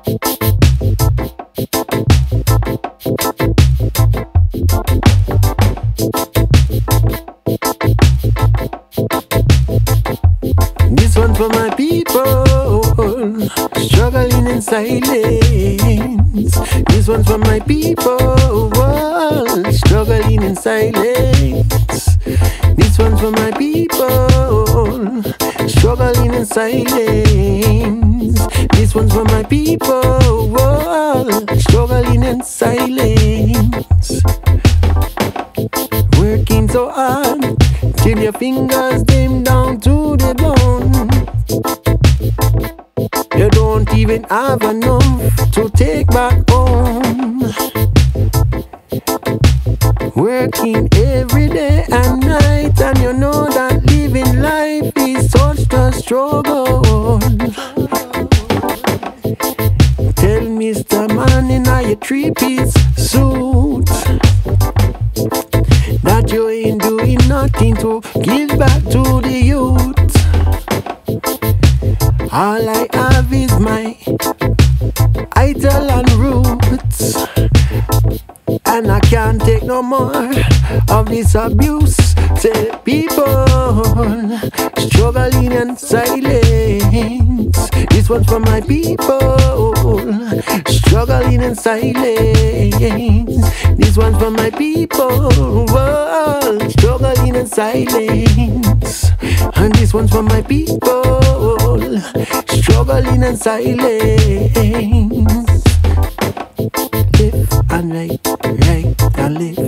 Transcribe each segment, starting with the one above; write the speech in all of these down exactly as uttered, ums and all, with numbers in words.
This one for my people struggling in silence. This one's for my people struggling in silence. This one's for my people struggling in silence. This one's for my people struggling in silence. Working so hard till your fingers dim down to the bone. You don't even have enough to take back home. Working every day and night, and you know that living life is such a struggle. Tell Mister Man in your three-piece suit that you ain't doing nothing to give back to the youth. All I have is my idol and roots, and I can't take no more of this abuse. Say people struggling in silence. This one's for my people struggling in silence. This one's for my people struggling in silence. And this one's for my people struggling in silence. Live and right, right and live.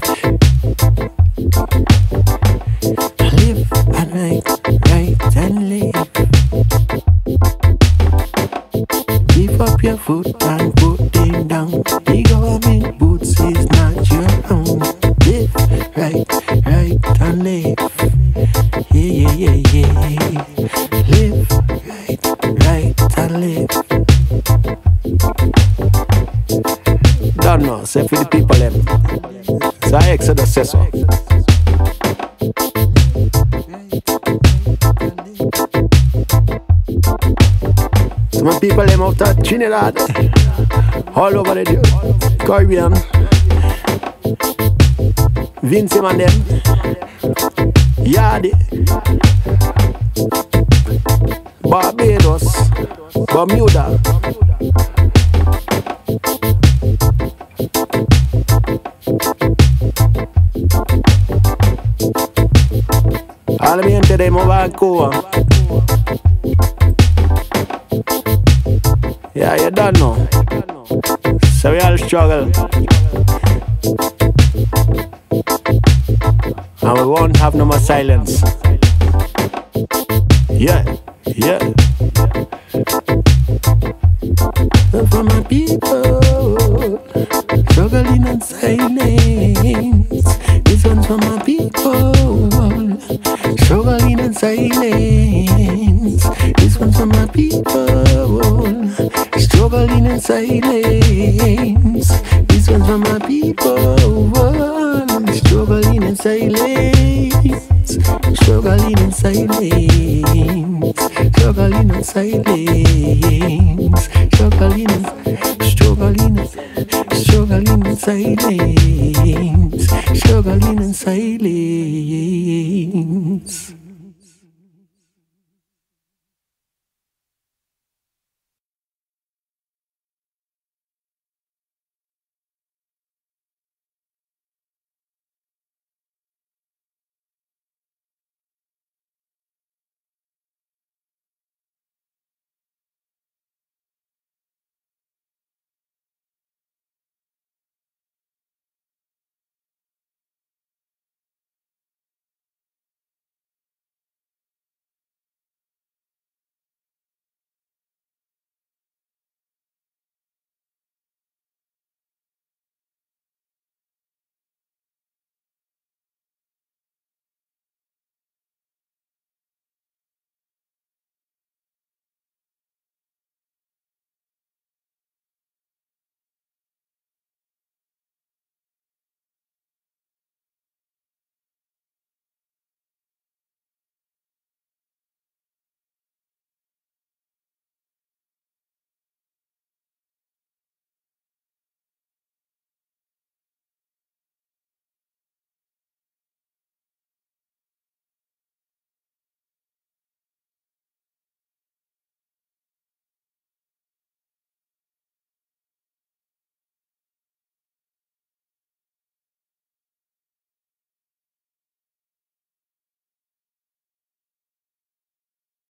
Live and right, right and live. Give up your foot and put them down. The government boots is not your own. Live right, right and live. Yeah, yeah, yeah, yeah. Live right, right and live. Don't know, say for the people them. So I Exodus says so. Some people them out of Trinidad, all over the Caribbean, Vince and them, Yardi, Barbados, Bermuda. All me into them over Vancouver. Yeah, you don't know. So we all struggle. And we won't have no more silence. Yeah, yeah. And for my people struggling in silence. This one's for my people struggling in silence. This one's for my people struggling in silence. This one's for my people struggling in silence. Struggling in silence. Struggling in silence. Struggling in struggling in struggling in silence. Struggling in silence.